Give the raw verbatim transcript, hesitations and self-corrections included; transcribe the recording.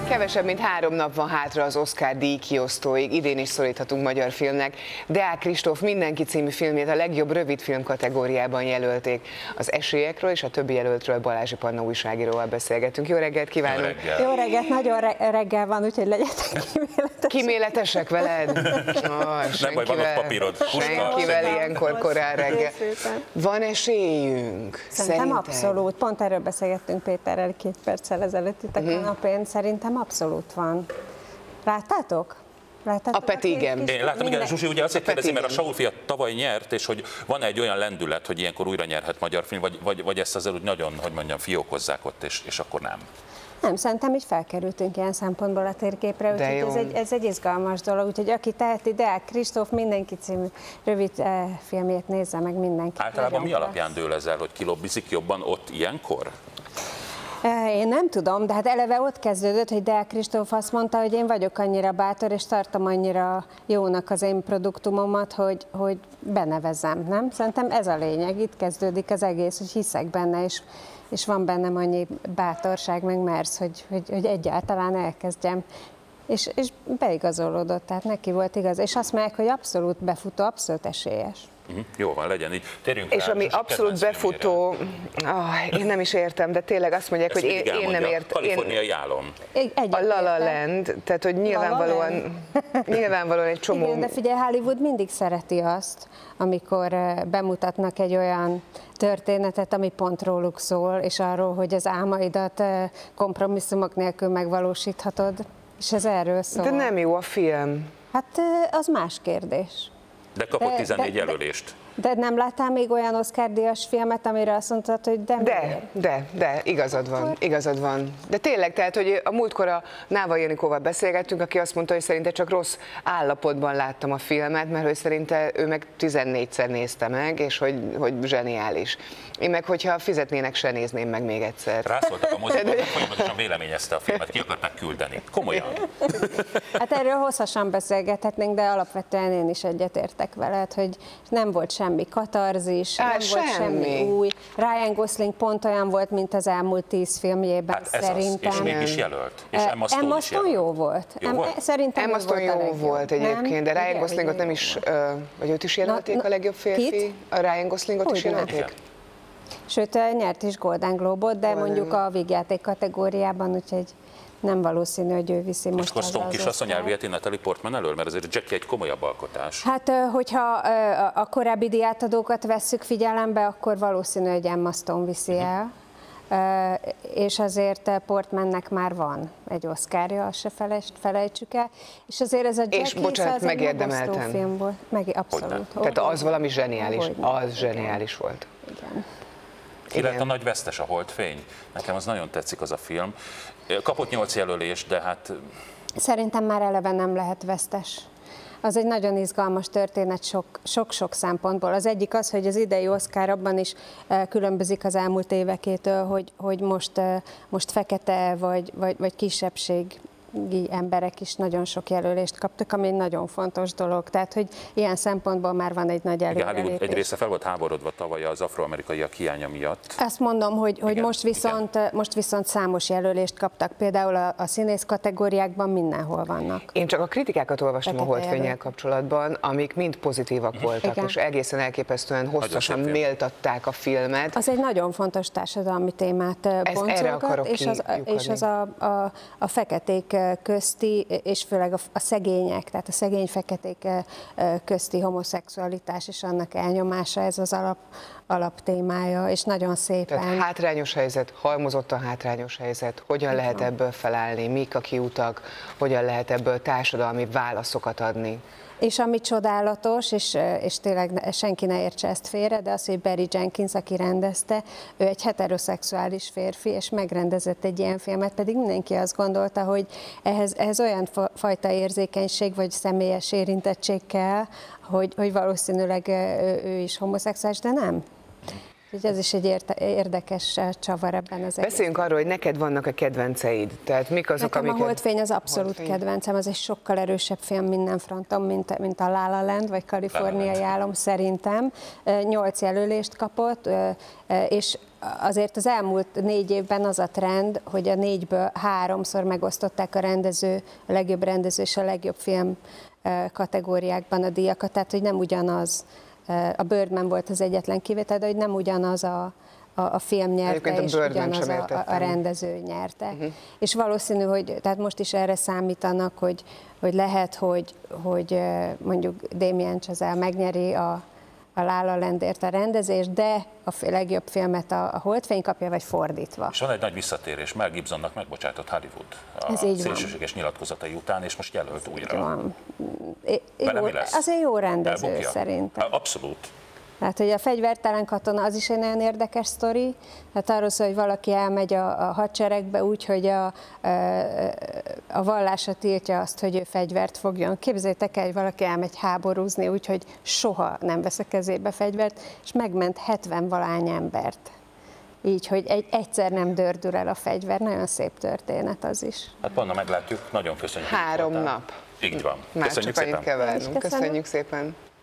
Kevesebb, mint három nap van hátra az Oscar díj kiosztóig, idén is szoríthatunk magyar filmnek. Deák Kristóf Mindenki című filmjét a legjobb rövidfilm kategóriában jelölték. Az esélyekről és a többi jelöltről Balázsi Panna újságíróval beszélgetünk. Jó reggelt kívánunk! Jó reggelt, Jó reggelt, nagyon re reggel van, úgyhogy legyetek kíméletesek. Kíméletesek veled? Oh, nem baj, van ott papírod. Senkivel ilyenkor korán reggel. Van esélyünk? Szerintem Szerinted? abszolút. Pont erről beszélgettünk Péterrel két perccel ezelőtt itt a Uh-huh. kanapén. Szerintem abszolút van. Láttátok? Láttátok A Peti, igen. Én látom, igen, Zsuzsi ugye azért kérdezi, mert a igen. Saul fia tavaly nyert, és hogy van egy olyan lendület, hogy ilyenkor újra nyerhet magyar film, vagy, vagy, vagy ezt azért úgy nagyon, hogy mondjam, fiókozzák ott, és, és akkor nem. Nem, szerintem így felkerültünk ilyen szempontból a térképre, úgyhogy ez egy, ez egy izgalmas dolog. Úgyhogy aki teheti, Deák Kristóf Mindenki című rövid eh, filmjét nézze meg mindenki. Általában mi Nagyon alapján dől ez el, hogy kilobbizik jobban ott ilyenkor? Én nem tudom, de hát eleve ott kezdődött, hogy Deák Kristóf azt mondta, hogy én vagyok annyira bátor, és tartom annyira jónak az én produktumomat, hogy, hogy benevezzem, nem? Szerintem ez a lényeg, itt kezdődik az egész, hogy hiszek benne, és, és van bennem annyi bátorság, meg mersz, hogy, hogy, hogy egyáltalán elkezdjem. És, és beigazolódott, tehát neki volt igaz. És azt mondják, hogy abszolút befutó, abszolút esélyes. Uh-huh. Jó van, legyen így. Térjünk És rá, ami Zsuzsi abszolút kedvenc befutó, oh, én nem is értem, de tényleg azt mondják, Ezt hogy én, én nem értem. Kaliforniai álom. A La La Land, tehát hogy nyilvánvalóan, nyilvánvalóan egy csomó... Igen, de figyelj, Hollywood mindig szereti azt, amikor bemutatnak egy olyan történetet, ami pont róluk szól, és arról, hogy az álmaidat kompromisszumok nélkül megvalósíthatod, és ez erről szól. De nem jó a film. Hát az más kérdés. De kapott De- tizennégy de- de- jelölést. De nem láttál még olyan Oscar-díjas filmet, amire azt mondtad, hogy de De, miért? de, de, igazad van, igazad van. De tényleg, tehát, hogy a múltkor a Náva Janikóval beszélgettünk, aki azt mondta, hogy szerinte csak rossz állapotban láttam a filmet, mert hogy szerinte ő meg tizennégyszer nézte meg, és hogy, hogy zseniális. Én meg, hogyha fizetnének, se nézném meg még egyszer. Rászóltak a moziban, hogy folyamatosan véleményezte a filmet, ki akarták küldeni. Komolyan. Hát erről hosszasan beszélgethetnénk, de alapvetően én is egyetértek veled, hogy nem volt semmi katarzis, Á, nem volt semmi. semmi új. Ryan Gosling pont olyan volt, mint az elmúlt tíz filmjében, Hát ez szerintem. az, és mégis jelölt. És Eh, Emma Stone, Emma is Stone jelölt. jó volt. Jó Em- volt? Szerintem Emma ő Stone volt a jó legjobb, volt egyébként, nem? de Ryan Ugye, Goslingot ugye nem jó is, volt. ö, vagy őt is jelölték Na, a legjobb férfi? kit? A Ryan Goslingot is Hogyne. jelölték? Sőt, eh, nyert is Golden Globe-ot, de Golden mondjuk a vígjáték kategóriában, úgyhogy nem valószínű, hogy ő viszi most. Most akkor haza Stone az kisasszony Oscart. elviheti Natalie Portman elől, mert azért Jackie egy komolyabb alkotás. Hát, hogyha a korábbi diátadókat vesszük figyelembe, akkor valószínű, hogy Emma Stone viszi el. És azért Portmannek már van egy Oscarja, azt se felejtsük el. És azért ez a Jackie, És bocsánat, az egy megérdemelten. megosztó film volt. Meg, abszolút. Tehát az valami zseniális, Hogyne. az zseniális volt. Igen. Ki lett a Igen. nagy vesztes, a Holdfény? Nekem az nagyon tetszik az a film. Kapott nyolc jelölést, de hát Szerintem már eleve nem lehet vesztes. Az egy nagyon izgalmas történet sok-sok szempontból. Az egyik az, hogy az idei Oscar abban is eh, különbözik az elmúlt évekétől, hogy, hogy most, eh, most fekete vagy, vagy, vagy kisebbségi emberek is nagyon sok jelölést kaptak, ami egy nagyon fontos dolog. Tehát, hogy ilyen szempontból már van egy nagy igen, Hollywood előrelépés. egy része fel volt háborodva tavaly az afroamerikaiak hiánya miatt. Azt mondom, hogy, hogy Igen, most, viszont, most viszont számos jelölést kaptak, például a, a színész kategóriákban mindenhol vannak. Én csak a kritikákat olvastam a Fekete Holdfénnyel jelölt. kapcsolatban, amik mind pozitívak voltak, Igen. és egészen elképesztően hosszasan szép film. méltatták a filmet. Az egy nagyon fontos társadalmi témát erre boncolgat, akarok és az, kiukadni. és az a, a, a feketék közti, és főleg a, a szegények, tehát a szegény feketék közti homoszexualitás és annak elnyomása, ez az alap, alaptémája, és nagyon szépen. Tehát hátrányos helyzet, halmozottan hátrányos helyzet, hogyan Így lehet van. ebből felállni, mik a kiutak, hogyan lehet ebből társadalmi válaszokat adni. És ami csodálatos, és, és tényleg senki ne értse ezt félre, de az, hogy Barry Jenkins, aki rendezte, ő egy heteroszexuális férfi, és megrendezett egy ilyen filmet, pedig mindenki azt gondolta, hogy ehhez, ehhez olyan fajta érzékenység, vagy személyes érintettség kell, hogy, hogy valószínűleg ő, ő is homoszexuális, de nem. Úgyhogy ez is egy érte, érdekes csavar ebben az egész. Beszéljünk arról, hogy neked vannak a kedvenceid, tehát mik azok, Nekem amiket... a Holdfény az abszolút Holdfény. kedvencem, az egy sokkal erősebb film minden fronton, mint, mint a La La Land, vagy Kaliforniai álom szerintem. Nyolc jelölést kapott, és azért az elmúlt négy évben az a trend, hogy a négyből háromszor megosztották a rendező, a legjobb rendező és a legjobb film kategóriákban a díjakat, tehát hogy nem ugyanaz, a Birdman volt az egyetlen kivétel, de hogy nem ugyanaz a, a, a film nyerte, a és ugyanaz a, a rendező nyerte. Uh-huh. És valószínű, hogy tehát most is erre számítanak, hogy, hogy lehet, hogy, hogy mondjuk Damien Chazelle megnyeri a a La La Landért a rendezést, de a legjobb filmet a, a Holdfény kapja, vagy fordítva. És van egy nagy visszatérés, Mel Gibsonnak megbocsátott Hollywood a szélsőséges nyilatkozatai után, és most jelölt újra. Van. É, jó, mi lesz? Azért jó rendező Elbukja? Szerintem. Abszolút. Tehát, hogy a Fegyvertelen katona, az is egy nagyon érdekes sztori. Hát arról szól, hogy valaki elmegy a, a hadseregbe úgy, hogy a, a, a vallása tiltja azt, hogy ő fegyvert fogjon. Képzeljétek el, hogy valaki elmegy háborúzni, úgyhogy soha nem vesz a kezébe fegyvert, és megment hetven-valány embert. Így, hogy egy, egyszer nem dördül el a fegyver. Nagyon szép történet az is. Hát Panna, meglátjuk. Nagyon köszönjük. Három nap. Így van. Már Köszönjük csak szépen. annyit kell várnunk. Köszönjük szépen.